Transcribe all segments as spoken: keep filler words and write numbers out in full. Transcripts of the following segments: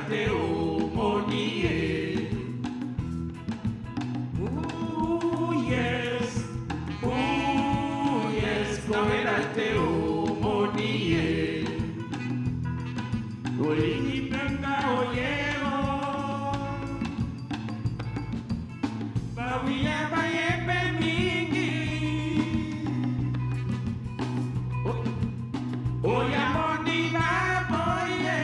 te umonie. Ooh yes, ooh yes, cogerá te umonie. Ulini penda oyeo, bawiye baye pe mingi. Oya monina boye.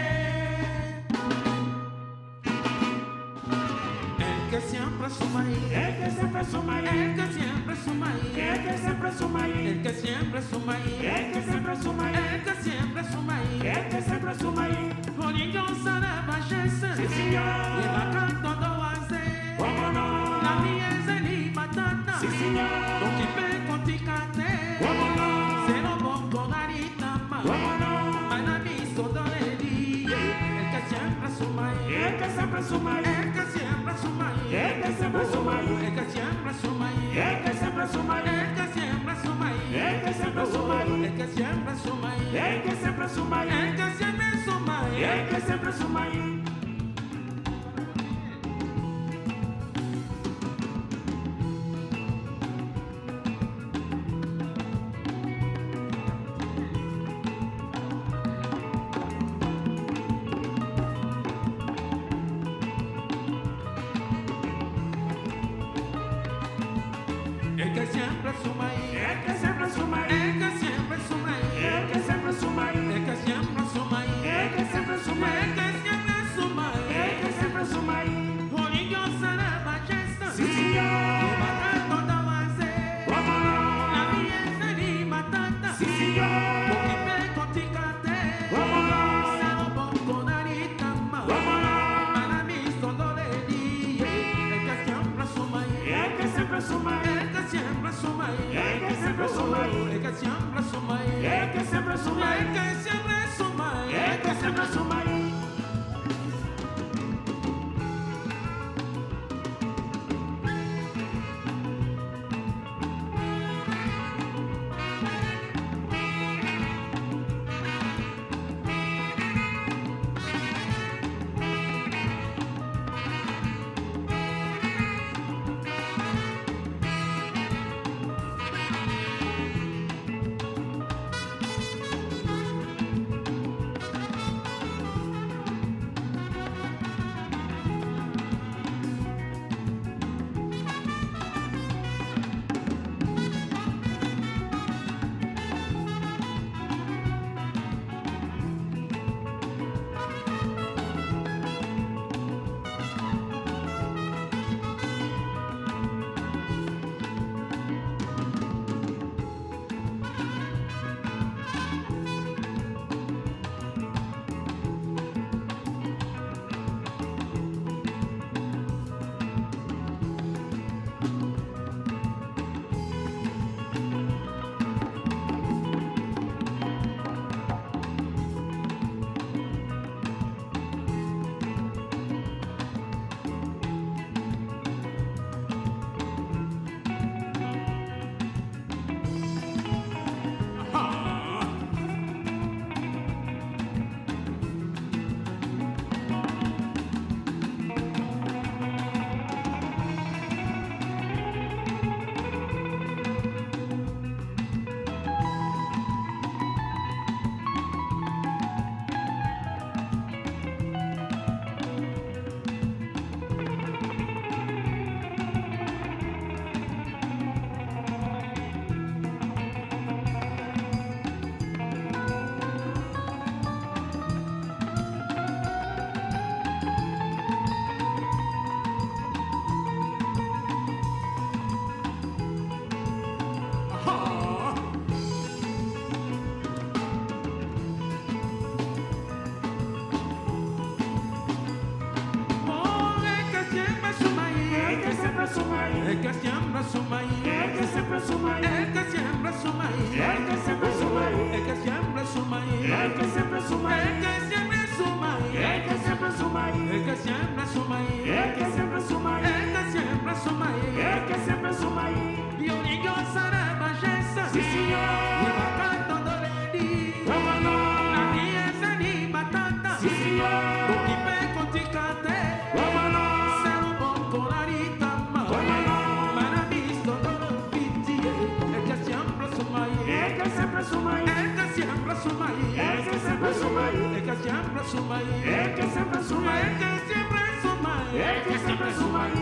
El que siempre suma ahí, el que siempre suma ahí, el que siempre suma ahí, el que siempre suma ahí, el que siempre suma ahí, el que siempre suma ahí, el que siempre suma ahí, el que siempre suma ahí. Corinho sana bachesse, sí señor, y va cantando hace, cómo no, la mía es el batata, sí señor, con que pe conticate, cómo no, se lo pongo narita más, cómo no, para mi sodoreli, el que siempre suma ahí, el que siempre suma ahí, el que siempre suma ahí, el que siempre suma ahí, el que siempre suma ahí, el que siempre suma ahí, el que siempre suma ahí, el que siempre suma ahí, el que siempre suma ahí, el que siempre suma ahí, el que siempre suma ahí, el que siempre suma ahí. El que siempre suma ahí, el que siempre suma ahí, el que siempre suma ahí, el que siempre suma ahí, el que siempre suma ahí, el que siempre suma ahí, el que siempre suma ahí, el que siempre suma ahí. Corinho sana bachesta, sí señor, y matando da base, cómo no, la mía es el batata, sí señor, con mi pe conticate, cómo no, se lo pongo narita más, cómo no, para mi sodoreli, el que siempre suma ahí, el que siempre suma ahí, el que siempre suma ahí, el que siempre suma ahí, el que siempre suma ahí, el que siempre suma ahí, el que siempre suma ahí, el que siempre suma ahí. siempre suma ahí, el que siempre suma ahí, el que siempre suma ahí, el que siempre suma ahí.